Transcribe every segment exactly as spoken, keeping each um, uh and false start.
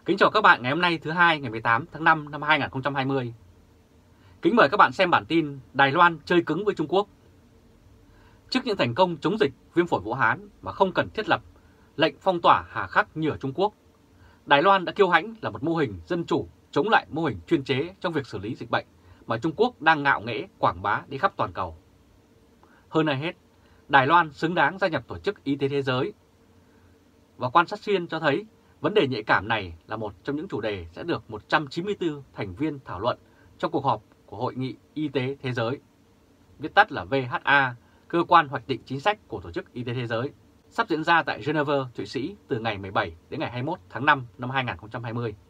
Kính chào các bạn ngày hôm nay thứ hai ngày mười tám tháng năm năm hai nghìn không trăm hai mươi. Kính mời các bạn xem bản tin Đài Loan chơi cứng với Trung Quốc. Trước những thành công chống dịch viêm phổi Vũ Hán mà không cần thiết lập lệnh phong tỏa hà khắc như ở Trung Quốc, Đài Loan đã kiêu hãnh là một mô hình dân chủ chống lại mô hình chuyên chế trong việc xử lý dịch bệnh mà Trung Quốc đang ngạo nghễ quảng bá đi khắp toàn cầu. Hơn ai hết, Đài Loan xứng đáng gia nhập Tổ chức Y tế Thế giới. Và quan sát viên cho thấy vấn đề nhạy cảm này là một trong những chủ đề sẽ được một trăm chín mươi tư thành viên thảo luận trong cuộc họp của Hội nghị Y tế Thế giới, viết tắt là W H A, cơ quan hoạch định chính sách của Tổ chức Y tế Thế giới, sắp diễn ra tại Geneva, Thụy Sĩ từ ngày mười bảy đến ngày hai mươi mốt tháng năm năm hai nghìn không trăm hai mươi.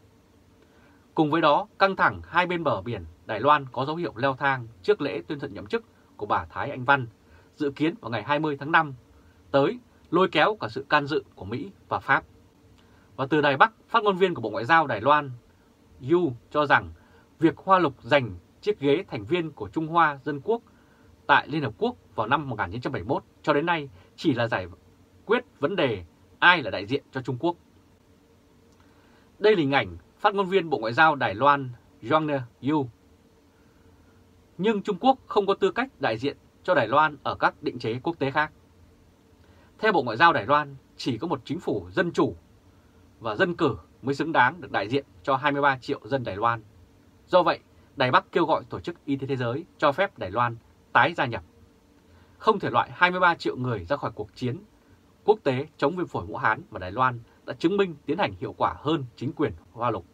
Cùng với đó, căng thẳng hai bên bờ biển Đài Loan có dấu hiệu leo thang trước lễ tuyên thệ nhậm chức của bà Thái Anh Văn, dự kiến vào ngày hai mươi tháng năm tới, lôi kéo cả sự can dự của Mỹ và Pháp. Và từ Đài Bắc, phát ngôn viên của Bộ Ngoại giao Đài Loan, Yu, cho rằng việc Hoa Lục giành chiếc ghế thành viên của Trung Hoa Dân Quốc tại Liên Hợp Quốc vào năm một nghìn chín trăm bảy mươi mốt cho đến nay chỉ là giải quyết vấn đề ai là đại diện cho Trung Quốc. Đây là hình ảnh phát ngôn viên Bộ Ngoại giao Đài Loan Zhang Yu. Nhưng Trung Quốc không có tư cách đại diện cho Đài Loan ở các định chế quốc tế khác. Theo Bộ Ngoại giao Đài Loan, chỉ có một chính phủ dân chủ và dân cử mới xứng đáng được đại diện cho hai mươi ba triệu dân Đài Loan. Do vậy, Đài Bắc kêu gọi Tổ chức Y tế Thế giới cho phép Đài Loan tái gia nhập. Không thể loại hai mươi ba triệu người ra khỏi cuộc chiến quốc tế chống viêm phổi Vũ Hán mà Đài Loan đã chứng minh tiến hành hiệu quả hơn chính quyền Hoa Lục.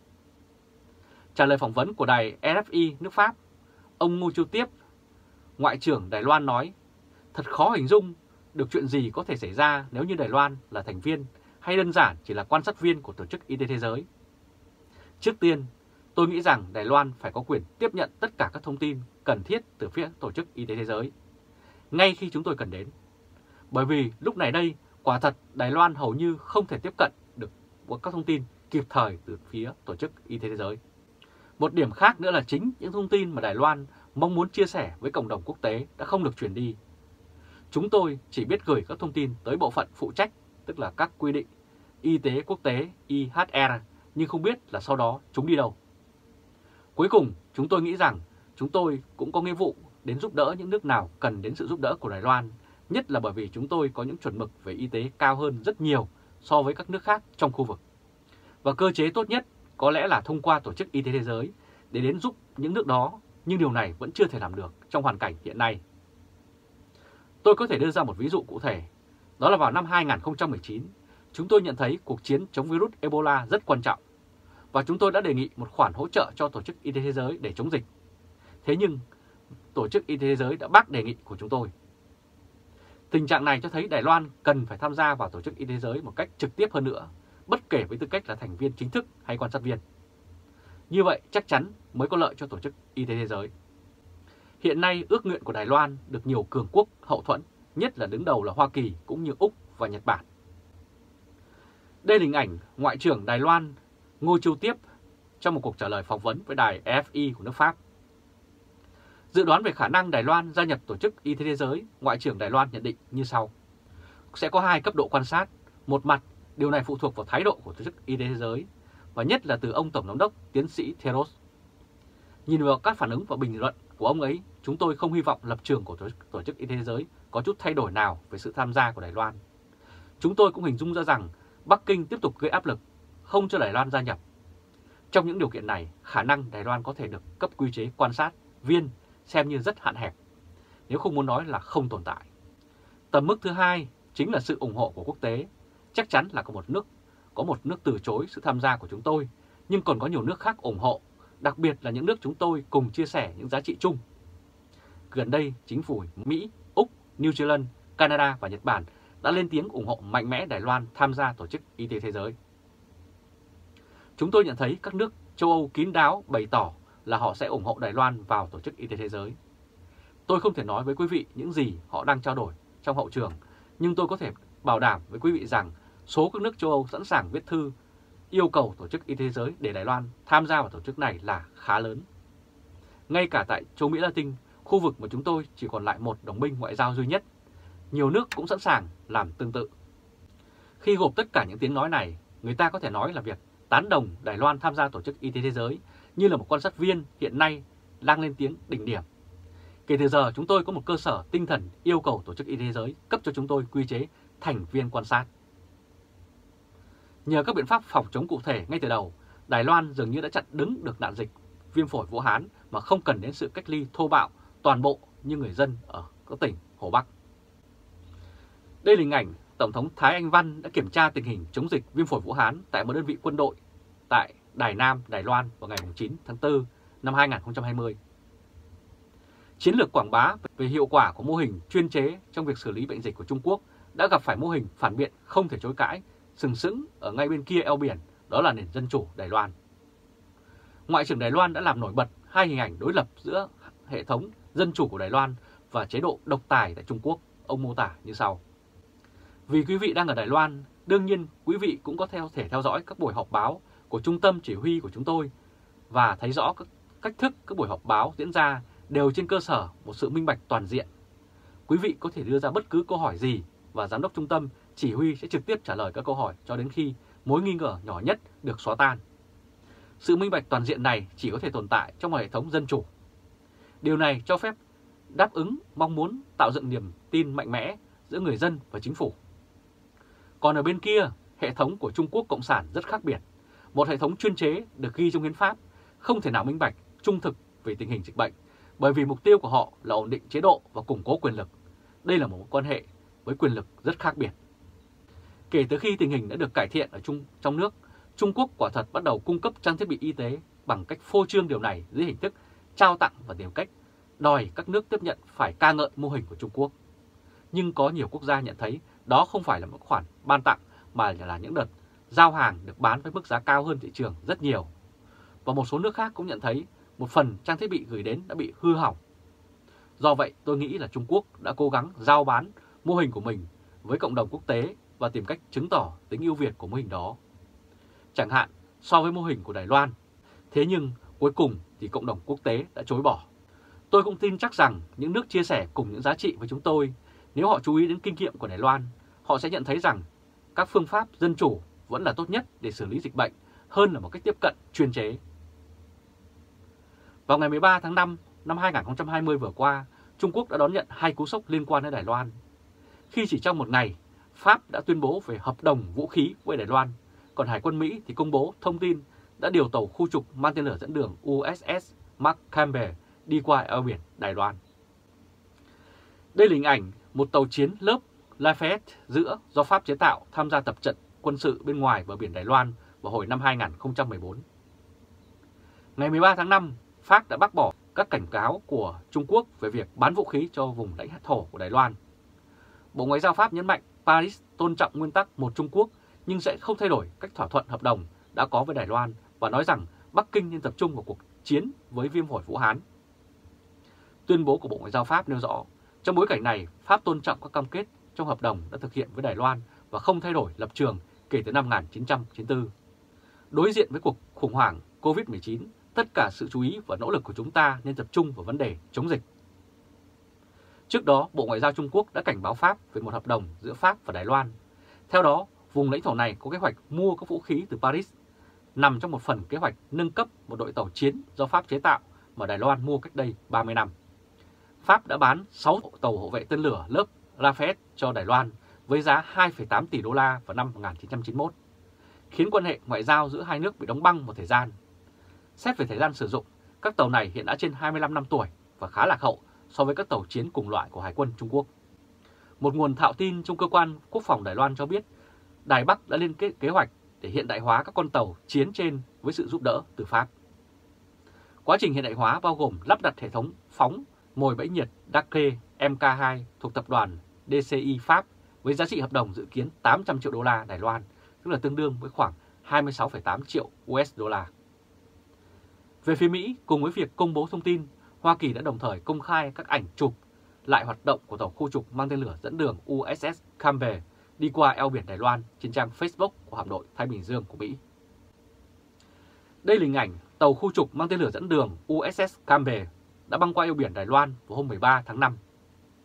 Trả lời phỏng vấn của đài R F I nước Pháp, ông Ngô Chiêu Tiếp, Ngoại trưởng Đài Loan nói, thật khó hình dung được chuyện gì có thể xảy ra nếu như Đài Loan là thành viên hay đơn giản chỉ là quan sát viên của Tổ chức Y tế Thế giới. Trước tiên, tôi nghĩ rằng Đài Loan phải có quyền tiếp nhận tất cả các thông tin cần thiết từ phía Tổ chức Y tế Thế giới, ngay khi chúng tôi cần đến. Bởi vì lúc này đây, quả thật Đài Loan hầu như không thể tiếp cận được các thông tin kịp thời từ phía Tổ chức Y tế Thế giới. Một điểm khác nữa là chính những thông tin mà Đài Loan mong muốn chia sẻ với cộng đồng quốc tế đã không được truyền đi. Chúng tôi chỉ biết gửi các thông tin tới bộ phận phụ trách, tức là các quy định y tế quốc tế I H R, nhưng không biết là sau đó chúng đi đâu. Cuối cùng, chúng tôi nghĩ rằng chúng tôi cũng có nghĩa vụ đến giúp đỡ những nước nào cần đến sự giúp đỡ của Đài Loan, nhất là bởi vì chúng tôi có những chuẩn mực về y tế cao hơn rất nhiều so với các nước khác trong khu vực. Và cơ chế tốt nhất có lẽ là thông qua Tổ chức Y tế Thế giới để đến giúp những nước đó, nhưng điều này vẫn chưa thể làm được trong hoàn cảnh hiện nay. Tôi có thể đưa ra một ví dụ cụ thể, đó là vào năm hai nghìn không trăm mười chín, chúng tôi nhận thấy cuộc chiến chống virus Ebola rất quan trọng, và chúng tôi đã đề nghị một khoản hỗ trợ cho Tổ chức Y tế Thế giới để chống dịch. Thế nhưng, Tổ chức Y tế Thế giới đã bác đề nghị của chúng tôi. Tình trạng này cho thấy Đài Loan cần phải tham gia vào Tổ chức Y tế Thế giới một cách trực tiếp hơn nữa, bất kể với tư cách là thành viên chính thức hay quan sát viên. Như vậy chắc chắn mới có lợi cho Tổ chức Y tế Thế giới. Hiện nay, ước nguyện của Đài Loan được nhiều cường quốc hậu thuẫn, nhất là đứng đầu là Hoa Kỳ cũng như Úc và Nhật Bản. Đây là hình ảnh Ngoại trưởng Đài Loan Ngô Chiêu Tiếp trong một cuộc trả lời phỏng vấn với đài R F I của nước Pháp. Dự đoán về khả năng Đài Loan gia nhập Tổ chức Y tế Thế giới, Ngoại trưởng Đài Loan nhận định như sau. Sẽ có hai cấp độ quan sát. Một mặt, điều này phụ thuộc vào thái độ của Tổ chức Y tế Thế giới, và nhất là từ ông Tổng giám đốc tiến sĩ Theros. Nhìn vào các phản ứng và bình luận của ông ấy, chúng tôi không hy vọng lập trường của Tổ chức Y tế Thế giới có chút thay đổi nào về sự tham gia của Đài Loan. Chúng tôi cũng hình dung ra rằng Bắc Kinh tiếp tục gây áp lực, không cho Đài Loan gia nhập. Trong những điều kiện này, khả năng Đài Loan có thể được cấp quy chế quan sát viên xem như rất hạn hẹp, nếu không muốn nói là không tồn tại. Tầm mức thứ hai chính là sự ủng hộ của quốc tế. Chắc chắn là có một nước, có một nước từ chối sự tham gia của chúng tôi, nhưng còn có nhiều nước khác ủng hộ, đặc biệt là những nước chúng tôi cùng chia sẻ những giá trị chung. Gần đây, chính phủ Mỹ, Úc, New Zealand, Canada và Nhật Bản đã lên tiếng ủng hộ mạnh mẽ Đài Loan tham gia Tổ chức Y tế Thế giới. Chúng tôi nhận thấy các nước châu Âu kín đáo bày tỏ là họ sẽ ủng hộ Đài Loan vào Tổ chức Y tế Thế giới. Tôi không thể nói với quý vị những gì họ đang trao đổi trong hậu trường, nhưng tôi có thể bảo đảm với quý vị rằng số các nước châu Âu sẵn sàng viết thư yêu cầu Tổ chức Y tế Thế giới để Đài Loan tham gia vào tổ chức này là khá lớn. Ngay cả tại châu Mỹ Latin, khu vực mà chúng tôi chỉ còn lại một đồng minh ngoại giao duy nhất, nhiều nước cũng sẵn sàng làm tương tự. Khi gộp tất cả những tiếng nói này, người ta có thể nói là việc tán đồng Đài Loan tham gia Tổ chức Y tế Thế giới như là một quan sát viên hiện nay đang lên tiếng đỉnh điểm. Kể từ giờ chúng tôi có một cơ sở tinh thần yêu cầu Tổ chức Y tế Thế giới cấp cho chúng tôi quy chế thành viên quan sát. Nhờ các biện pháp phòng chống cụ thể ngay từ đầu, Đài Loan dường như đã chặn đứng được nạn dịch viêm phổi Vũ Hán mà không cần đến sự cách ly thô bạo toàn bộ như người dân ở các tỉnh Hồ Bắc. Đây là hình ảnh Tổng thống Thái Anh Văn đã kiểm tra tình hình chống dịch viêm phổi Vũ Hán tại một đơn vị quân đội tại Đài Nam, Đài Loan vào ngày chín tháng tư năm hai nghìn không trăm hai mươi. Chiến lược quảng bá về hiệu quả của mô hình chuyên chế trong việc xử lý bệnh dịch của Trung Quốc đã gặp phải mô hình phản biện không thể chối cãi, sừng sững ở ngay bên kia eo biển, đó là nền dân chủ Đài Loan. Ngoại trưởng Đài Loan đã làm nổi bật hai hình ảnh đối lập giữa hệ thống dân chủ của Đài Loan và chế độ độc tài tại Trung Quốc. Ông mô tả như sau. Vì quý vị đang ở Đài Loan, đương nhiên quý vị cũng có theo thể theo dõi các buổi họp báo của trung tâm chỉ huy của chúng tôi và thấy rõ các cách thức các buổi họp báo diễn ra đều trên cơ sở một sự minh bạch toàn diện. Quý vị có thể đưa ra bất cứ câu hỏi gì và giám đốc trung tâm chỉ huy sẽ trực tiếp trả lời các câu hỏi cho đến khi mối nghi ngờ nhỏ nhất được xóa tan. Sự minh bạch toàn diện này chỉ có thể tồn tại trong một hệ thống dân chủ. Điều này cho phép đáp ứng mong muốn tạo dựng niềm tin mạnh mẽ giữa người dân và chính phủ. Còn ở bên kia, hệ thống của Trung Quốc Cộng sản rất khác biệt. Một hệ thống chuyên chế được ghi trong hiến pháp, không thể nào minh bạch, trung thực về tình hình dịch bệnh, bởi vì mục tiêu của họ là ổn định chế độ và củng cố quyền lực. Đây là một quan hệ với quyền lực rất khác biệt. Kể từ khi tình hình đã được cải thiện ở Trung, trong nước, Trung Quốc quả thật bắt đầu cung cấp trang thiết bị y tế bằng cách phô trương điều này dưới hình thức trao tặng và tìm cách đòi các nước tiếp nhận phải ca ngợi mô hình của Trung Quốc. Nhưng có nhiều quốc gia nhận thấy đó không phải là một khoản ban tặng mà là những đợt giao hàng được bán với mức giá cao hơn thị trường rất nhiều. Và một số nước khác cũng nhận thấy một phần trang thiết bị gửi đến đã bị hư hỏng. Do vậy tôi nghĩ là Trung Quốc đã cố gắng giao bán mô hình của mình với cộng đồng quốc tế và tìm cách chứng tỏ tính ưu việt của mô hình đó. Chẳng hạn so với mô hình của Đài Loan. Thế nhưng cuối cùng thì cộng đồng quốc tế đã chối bỏ. Tôi cũng tin chắc rằng những nước chia sẻ cùng những giá trị với chúng tôi, nếu họ chú ý đến kinh nghiệm của Đài Loan, họ sẽ nhận thấy rằng các phương pháp dân chủ vẫn là tốt nhất để xử lý dịch bệnh hơn là một cách tiếp cận chuyên chế. Vào ngày mười ba tháng năm năm hai nghìn không trăm hai mươi vừa qua, Trung Quốc đã đón nhận hai cú sốc liên quan đến Đài Loan. Khi chỉ trong một ngày, Pháp đã tuyên bố về hợp đồng vũ khí với Đài Loan, còn Hải quân Mỹ thì công bố thông tin đã điều tàu khu trục mang tên lửa dẫn đường u ét ét Mark Campbell đi qua eo biển Đài Loan. Đây là hình ảnh một tàu chiến lớp Lafayette giữa do Pháp chế tạo tham gia tập trận quân sự bên ngoài bờ biển Đài Loan vào hồi năm hai nghìn không trăm mười bốn. Ngày mười ba tháng năm, Pháp đã bác bỏ các cảnh cáo của Trung Quốc về việc bán vũ khí cho vùng lãnh thổ của Đài Loan. Bộ Ngoại giao Pháp nhấn mạnh Paris tôn trọng nguyên tắc một Trung Quốc nhưng sẽ không thay đổi cách thỏa thuận hợp đồng đã có với Đài Loan và nói rằng Bắc Kinh nên tập trung vào cuộc chiến với viêm phổi Vũ Hán. Tuyên bố của Bộ Ngoại giao Pháp nêu rõ, trong bối cảnh này, Pháp tôn trọng các cam kết trong hợp đồng đã thực hiện với Đài Loan và không thay đổi lập trường kể từ năm một nghìn chín trăm chín mươi tư. Đối diện với cuộc khủng hoảng Covid mười chín, tất cả sự chú ý và nỗ lực của chúng ta nên tập trung vào vấn đề chống dịch. Trước đó, Bộ Ngoại giao Trung Quốc đã cảnh báo Pháp về một hợp đồng giữa Pháp và Đài Loan. Theo đó, vùng lãnh thổ này có kế hoạch mua các vũ khí từ Paris, nằm trong một phần kế hoạch nâng cấp một đội tàu chiến do Pháp chế tạo mà Đài Loan mua cách đây ba mươi năm. Pháp đã bán sáu tàu hộ vệ tên lửa lớp Lafayette cho Đài Loan với giá hai phẩy tám tỷ đô la vào năm một nghìn chín trăm chín mươi mốt, khiến quan hệ ngoại giao giữa hai nước bị đóng băng một thời gian. Xét về thời gian sử dụng, các tàu này hiện đã trên hai mươi lăm năm tuổi và khá lạc hậu so với các tàu chiến cùng loại của Hải quân Trung Quốc. Một nguồn thạo tin trong cơ quan quốc phòng Đài Loan cho biết, Đài Bắc đã lên kế, kế hoạch để hiện đại hóa các con tàu chiến trên với sự giúp đỡ từ Pháp. Quá trình hiện đại hóa bao gồm lắp đặt hệ thống phóng mồi bẫy nhiệt Dake M K hai thuộc tập đoàn D C I Pháp với giá trị hợp đồng dự kiến tám trăm triệu đô la Đài Loan, tức là tương đương với khoảng hai mươi sáu phẩy tám triệu u ét đô la. Về phía Mỹ, cùng với việc công bố thông tin, Hoa Kỳ đã đồng thời công khai các ảnh chụp lại hoạt động của tàu khu trục mang tên lửa dẫn đường u ét ét Campbell đi qua eo biển Đài Loan trên trang Facebook của hạm đội Thái Bình Dương của Mỹ. Đây là hình ảnh tàu khu trục mang tên lửa dẫn đường u ét ét Campbell đã băng qua eo biển Đài Loan vào hôm mười ba tháng năm.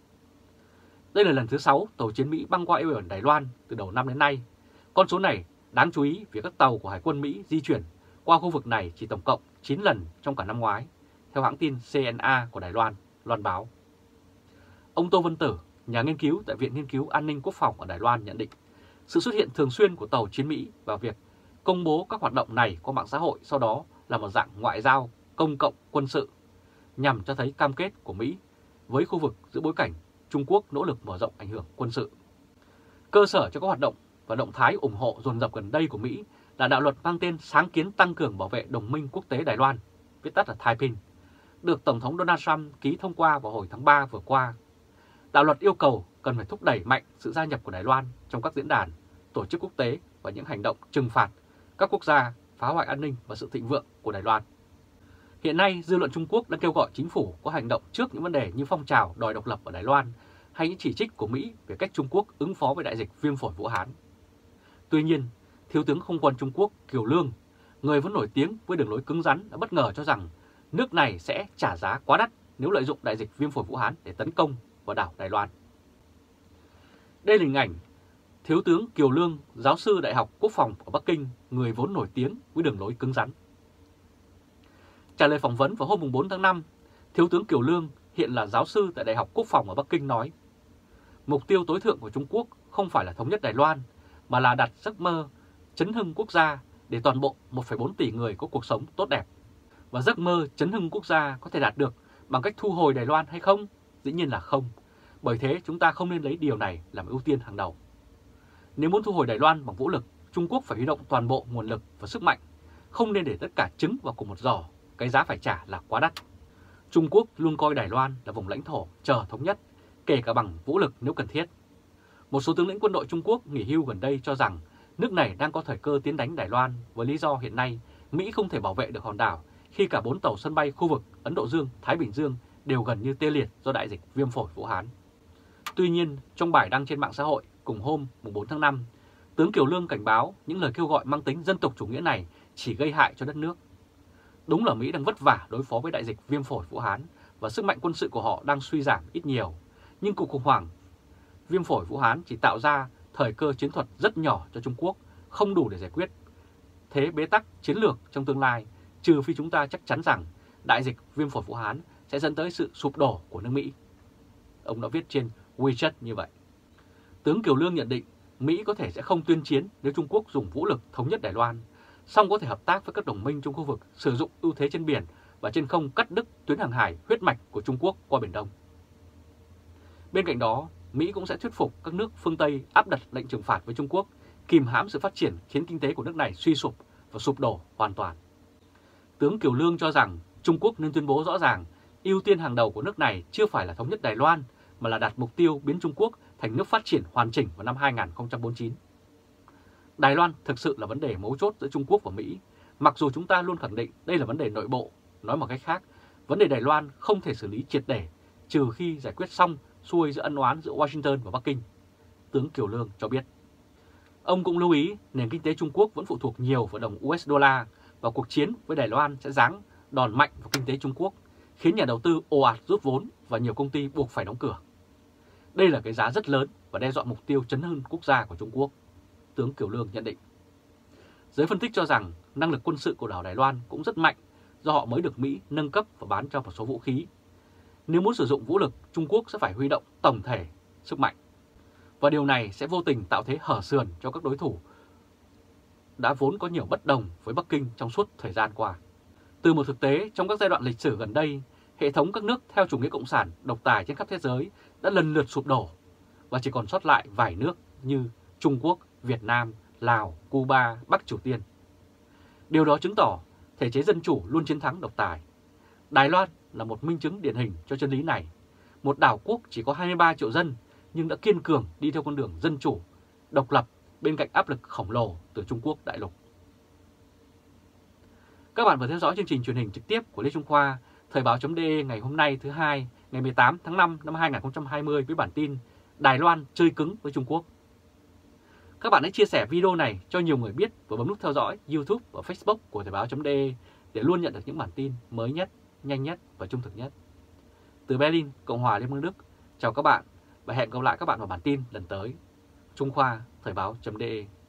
Đây là lần thứ sáu tàu chiến Mỹ băng qua eo biển Đài Loan từ đầu năm đến nay. Con số này Đáng chú ý vì các tàu của Hải quân Mỹ di chuyển qua khu vực này chỉ tổng cộng chín lần trong cả năm ngoái, theo hãng tin xê en a của Đài Loan loan báo. Ông Tô Vân Tử, nhà nghiên cứu tại Viện Nghiên cứu An ninh Quốc phòng ở Đài Loan nhận định, sự xuất hiện thường xuyên của tàu chiến Mỹ và việc công bố các hoạt động này qua mạng xã hội sau đó là một dạng ngoại giao công cộng quân sự, nhằm cho thấy cam kết của Mỹ với khu vực giữa bối cảnh Trung Quốc nỗ lực mở rộng ảnh hưởng quân sự. Cơ sở cho các hoạt động và động thái ủng hộ dồn dập gần đây của Mỹ là đạo luật mang tên Sáng kiến tăng cường bảo vệ đồng minh quốc tế Đài Loan, viết tắt là Taiping, được Tổng thống Donald Trump ký thông qua vào hồi tháng ba vừa qua. Đạo luật yêu cầu cần phải thúc đẩy mạnh sự gia nhập của Đài Loan trong các diễn đàn, tổ chức quốc tế và những hành động trừng phạt các quốc gia phá hoại an ninh và sự thịnh vượng của Đài Loan. Hiện nay, dư luận Trung Quốc đang kêu gọi chính phủ có hành động trước những vấn đề như phong trào đòi độc lập ở Đài Loan hay những chỉ trích của Mỹ về cách Trung Quốc ứng phó với đại dịch viêm phổi Vũ Hán. Tuy nhiên, Thiếu tướng Không quân Trung Quốc Kiều Lương, người vẫn nổi tiếng với đường lối cứng rắn, đã bất ngờ cho rằng nước này sẽ trả giá quá đắt nếu lợi dụng đại dịch viêm phổi Vũ Hán để tấn công vào đảo Đài Loan. Đây là hình ảnh Thiếu tướng Kiều Lương, giáo sư Đại học Quốc phòng ở Bắc Kinh, người vốn nổi tiếng với đường lối cứng rắn. Trả lời phỏng vấn vào hôm bốn tháng năm, Thiếu tướng Kiều Lương, hiện là giáo sư tại Đại học Quốc phòng ở Bắc Kinh nói, mục tiêu tối thượng của Trung Quốc không phải là thống nhất Đài Loan, mà là đặt giấc mơ chấn hưng quốc gia để toàn bộ một phẩy bốn tỷ người có cuộc sống tốt đẹp. Và giấc mơ chấn hưng quốc gia có thể đạt được bằng cách thu hồi Đài Loan hay không? Dĩ nhiên là không. Bởi thế chúng ta không nên lấy điều này làm ưu tiên hàng đầu. Nếu muốn thu hồi Đài Loan bằng vũ lực, Trung Quốc phải huy động toàn bộ nguồn lực và sức mạnh, không nên để tất cả trứng vào cùng một giỏ, cái giá phải trả là quá đắt. Trung Quốc luôn coi Đài Loan là vùng lãnh thổ chờ thống nhất, kể cả bằng vũ lực nếu cần thiết. Một số tướng lĩnh quân đội Trung Quốc nghỉ hưu gần đây cho rằng nước này đang có thời cơ tiến đánh Đài Loan với lý do hiện nay Mỹ không thể bảo vệ được hòn đảo khi cả bốn tàu sân bay khu vực Ấn Độ Dương, Thái Bình Dương đều gần như tê liệt do đại dịch viêm phổi Vũ Hán. Tuy nhiên, trong bài đăng trên mạng xã hội cùng hôm bốn tháng năm, tướng Kiều Lương cảnh báo những lời kêu gọi mang tính dân tộc chủ nghĩa này chỉ gây hại cho đất nước. Đúng là Mỹ đang vất vả đối phó với đại dịch viêm phổi Vũ Hán và sức mạnh quân sự của họ đang suy giảm ít nhiều, nhưng cuộc khủng hoảng viêm phổi Vũ Hán chỉ tạo ra thời cơ chiến thuật rất nhỏ cho Trung Quốc, không đủ để giải quyết thế bế tắc chiến lược trong tương lai, trừ phi chúng ta chắc chắn rằng đại dịch viêm phổi Vũ Hán sẽ dẫn tới sự sụp đổ của nước Mỹ. Ông đã viết trên WeChat như vậy. Tướng Kiều Lương nhận định Mỹ có thể sẽ không tuyên chiến nếu Trung Quốc dùng vũ lực thống nhất Đài Loan, song có thể hợp tác với các đồng minh trong khu vực sử dụng ưu thế trên biển và trên không cắt đứt tuyến hàng hải huyết mạch của Trung Quốc qua Biển Đông. Bên cạnh đó, Mỹ cũng sẽ thuyết phục các nước phương Tây áp đặt lệnh trừng phạt với Trung Quốc, kìm hãm sự phát triển khiến kinh tế của nước này suy sụp và sụp đổ hoàn toàn. Tướng Kiều Lương cho rằng Trung Quốc nên tuyên bố rõ ràng ưu tiên hàng đầu của nước này chưa phải là thống nhất Đài Loan, mà là đặt mục tiêu biến Trung Quốc thành nước phát triển hoàn chỉnh vào năm hai nghìn không trăm bốn mươi chín. Đài Loan thực sự là vấn đề mấu chốt giữa Trung Quốc và Mỹ, mặc dù chúng ta luôn khẳng định đây là vấn đề nội bộ. Nói một cách khác, vấn đề Đài Loan không thể xử lý triệt để trừ khi giải quyết xong xuôi giữa ân oán giữa Washington và Bắc Kinh, tướng Kiều Lương cho biết. Ông cũng lưu ý nền kinh tế Trung Quốc vẫn phụ thuộc nhiều vào đồng u ét dollar và cuộc chiến với Đài Loan sẽ giáng đòn mạnh vào kinh tế Trung Quốc, khiến nhà đầu tư ồ ạt rút vốn và nhiều công ty buộc phải đóng cửa. Đây là cái giá rất lớn và đe dọa mục tiêu chấn hưng quốc gia của Trung Quốc, tướng Kiều Lương nhận định. Giới phân tích cho rằng năng lực quân sự của đảo Đài Loan cũng rất mạnh do họ mới được Mỹ nâng cấp và bán cho một số vũ khí. Nếu muốn sử dụng vũ lực, Trung Quốc sẽ phải huy động tổng thể sức mạnh. Và điều này sẽ vô tình tạo thế hở sườn cho các đối thủ đã vốn có nhiều bất đồng với Bắc Kinh trong suốt thời gian qua. Từ một thực tế, trong các giai đoạn lịch sử gần đây, hệ thống các nước theo chủ nghĩa cộng sản độc tài trên khắp thế giới đã lần lượt sụp đổ và chỉ còn sót lại vài nước như Trung Quốc, Việt Nam, Lào, Cuba, Bắc Triều Tiên. Điều đó chứng tỏ thể chế dân chủ luôn chiến thắng độc tài. Đài Loan là một minh chứng điển hình cho chân lý này. Một đảo quốc chỉ có hai mươi ba triệu dân nhưng đã kiên cường đi theo con đường dân chủ, độc lập bên cạnh áp lực khổng lồ từ Trung Quốc đại lục. Các bạn vừa theo dõi chương trình truyền hình trực tiếp của Lê Trung Khoa, Thời báo.de ngày hôm nay thứ hai, ngày mười tám tháng năm năm hai nghìn không trăm hai mươi với bản tin Đài Loan chơi cứng với Trung Quốc. Các bạn hãy chia sẻ video này cho nhiều người biết và bấm nút theo dõi YouTube và Facebook của Thời báo.de để luôn nhận được những bản tin mới nhất, nhanh nhất và trung thực nhất. Từ Berlin, Cộng hòa Liên bang Đức, chào các bạn và hẹn gặp lại các bạn vào bản tin lần tới. Trung Khoa, Thời báo.de